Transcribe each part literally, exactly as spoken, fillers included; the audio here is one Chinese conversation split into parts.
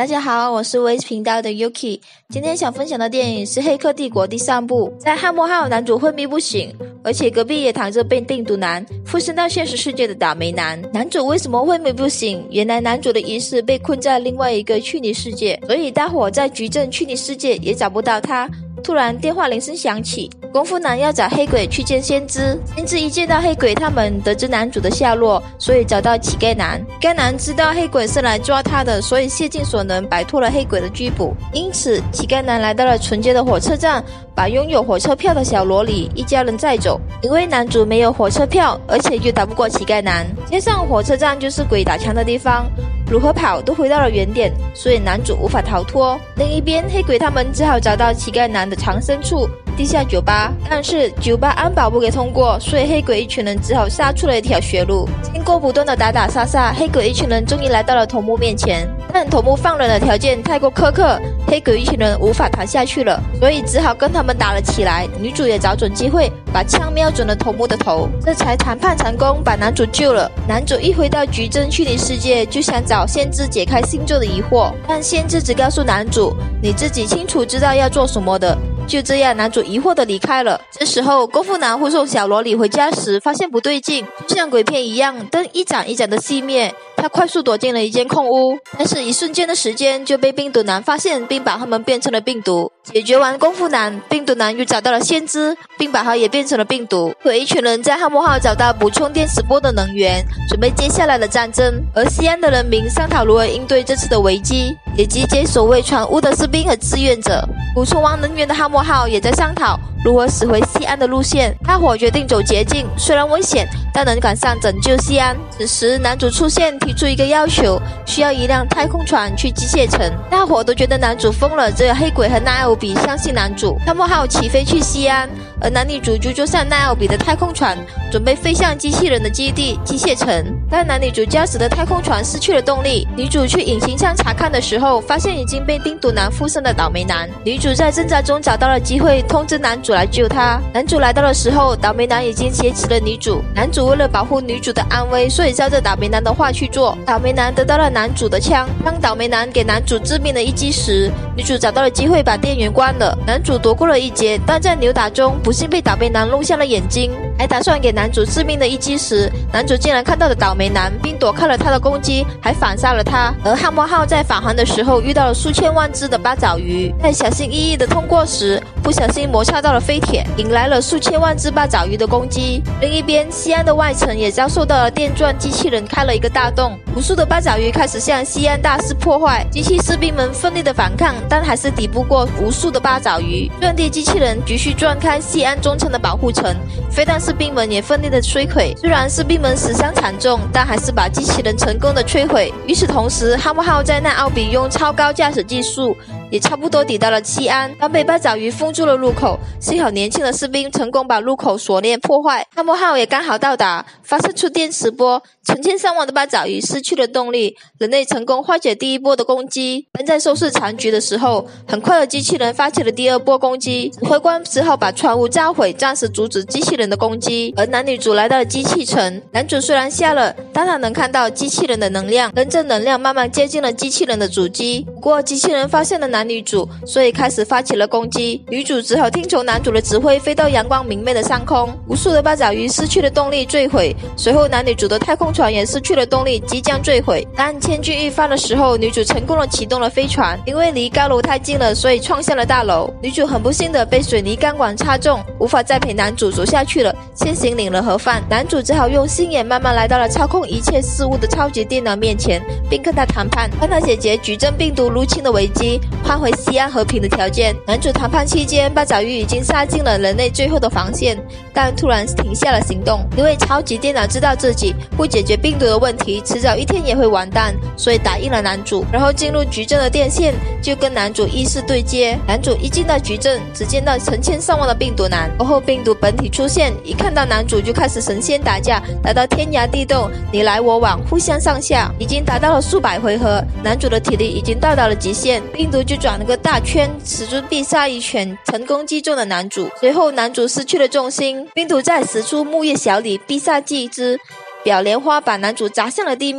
大家好，我是 V S 频道的 Yuki。 今天想分享的电影是《黑客帝国》第三部。在汉末号，男主昏迷不醒，而且隔壁也躺着被病毒男附身到现实世界的倒霉男。男主为什么昏迷不醒？原来男主的意识被困在另外一个虚拟世界，所以大伙在矩阵虚拟世界也找不到他。突然电话铃声响起，功夫男要找黑鬼去见先知。先知一见到黑鬼，他们得知男主的下落，所以找到乞丐男。该男知道黑鬼是来抓他的，所以竭尽所能摆脱了黑鬼的拘捕。因此乞丐男来到了纯洁的火车站，把拥有火车票的小萝莉一家人载走。因为男主没有火车票，而且又打不过乞丐男，加上火车站就是鬼打墙的地方，如何跑都回到了原点，所以男主无法逃脱。另一边，黑鬼他们只好找到乞丐男的藏身处地下酒吧，但是酒吧安保不给通过，所以黑鬼一群人只好杀出了一条血路。经过不断的打打杀杀，黑鬼一群人终于来到了头目面前，但头目放人的条件太过苛刻，黑鬼一群人无法谈下去了，所以只好跟他们打了起来。女主也找准机会把枪瞄准了头目的头，这才谈判成功，把男主救了。男主一回到矩阵虚拟世界，就想找先知解开星座的疑惑，但先知只告诉男主你自己清楚知道要做什么的。就这样，男主疑惑地离开了。这时候，功夫男护送小萝莉回家时，发现不对劲，就像鬼片一样，灯一盏一盏的熄灭。他快速躲进了一间空屋，但是一瞬间的时间就被病毒男发现，并把他们变成了病毒。解决完功夫男，病毒男又找到了先知，并把他也变成了病毒。有一群人在汉末号找到补充电磁波的能源，准备接下来的战争。而西安的人民商讨如何应对这次的危机，也集结守卫船坞的士兵和志愿者。补充完能源的汉末号也在商讨如何驶回西安的路线。大伙决定走捷径，虽然危险，但能赶上拯救西安。此时男主出现，提出一个要求，需要一辆太空船去机械城。大伙都觉得男主疯了，只有黑鬼和奈奥比相信男主。汉末号起飞去西安，而男女主就坐上奈奥比的太空船，准备飞向机器人的基地机械城。但男女主驾驶的太空船失去了动力，女主去引擎舱查看的时候，发现已经被病毒男附身的倒霉男。女主在挣扎中找到了机会，通知男主来救她。男主来到的时候，倒霉男已经挟持了女主。男主为了保护女主的安危，所以照着倒霉男的话去做。倒霉男得到了男主的枪，当倒霉男给男主致命的一击时，女主找到了机会把电源关了。男主躲过了一劫，但在扭打中不幸被倒霉男弄瞎了眼睛。还打算给男主致命的一击时，男主竟然看到了倒霉男，并躲开了他的攻击，还反杀了他。而汉末号在返航的时候遇到了数千万只的八爪鱼，在小心翼翼的通过时，不小心摩擦到了飞铁，引来了数千万只八爪鱼的攻击。另一边，西安的外层也遭受到了电钻机器人开了一个大洞，无数的八爪鱼开始向西安大肆破坏。机器士兵们奋力的反抗，但还是抵不过无数的八爪鱼。钻地机器人继续钻开西安中层的保护层，飞弹士兵们也奋力的摧毁。虽然士兵们死伤惨重，但还是把机器人成功的摧毁。与此同时，汉末号在奈奥比用超高驾驶技术也差不多抵达了西安，但被八爪鱼封住了入口。幸好年轻的士兵成功把入口锁链破坏，汉末号也刚好到达，发射出电磁波，成千上万的八爪鱼失去了动力，人类成功化解第一波的攻击。但在收拾残局的时候，很快的机器人发起了第二波攻击，指挥官只好把船坞炸毁，暂时阻止机器人的攻击。而男女主来到了机器城，男主虽然瞎了，但他能看到机器人的能量，跟着能量慢慢接近了机器人的主机。不过机器人发现了男女主，所以开始发起了攻击。女主只好听从男主的指挥，飞到阳光明媚的上空。无数的八爪鱼失去了动力，坠毁。随后男女主的太空船也失去了动力，即将坠毁。当千钧一发的时候，女主成功的启动了飞船，因为离高楼太近了，所以撞向了大楼。女主很不幸的被水泥钢管插中，无法再陪男主走下去了，先行领了盒饭。男主只好用心眼慢慢来到了操控一切事物的超级电脑面前，并跟他谈判，帮他解决矩阵病毒入侵的危机，换回西安和平的条件。男主谈判期间，八爪鱼已经杀进了人类最后的防线，但突然停下了行动，因为超级电脑知道自己不解决病毒的问题，迟早一天也会完蛋，所以答应了男主。然后进入矩阵的电线就跟男主意识对接。男主一进到矩阵，只见到成千上万的病毒男，而后病毒本体出现，一看到男主就开始神仙打架，打到天涯地洞，你来我往，互相上下，已经达到了数百回合。男主的体力已经到达了极限，病毒就转了个大圈，使出必杀一拳，成功击中了男主。随后男主失去了重心，并毒再使出木叶小李必杀技之表莲花把男主砸向了地面，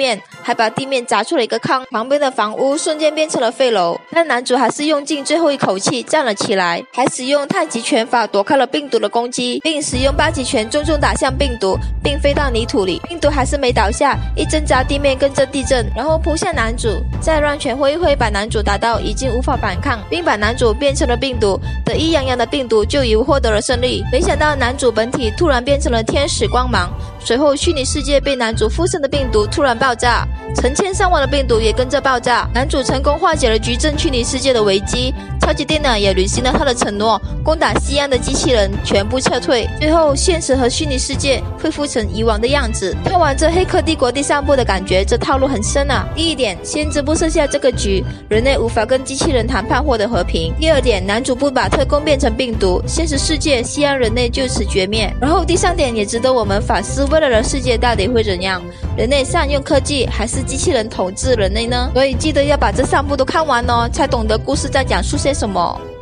还把地面砸出了一个坑，旁边的房屋瞬间变成了废楼。但男主还是用尽最后一口气站了起来，还使用太极拳法躲开了病毒的攻击，并使用八极拳重重打向病毒，并飞到泥土里。病毒还是没倒下，一挣扎地面跟着地震，然后扑向男主，再乱拳挥一挥把男主打到已经无法反抗，并把男主变成了病毒。得意洋洋的病毒就以为获得了胜利，没想到男主本体突然变成了天使光芒，随后虚拟世界被男主附身的病毒突然爆炸，成千上万的病毒也跟着爆炸。男主成功化解了局镇虚拟世界的危机，超级电脑也履行了他的承诺，攻打西安的机器人全部撤退，最后现实和虚拟世界恢复成以往的样子。看完这《黑客帝国》第三部的感觉，这套路很深啊。第一点，先知不设下这个局，人类无法跟机器人谈判获得和平。第二点，男主不把特工变成病毒，现实世界西安人类就此绝灭。然后第三点也值得我们反思，未来的世界到底会怎样？人类善用科技，还是机器人统治人类呢？所以记得要把这三部都看完哦，才懂得故事在讲述些什么。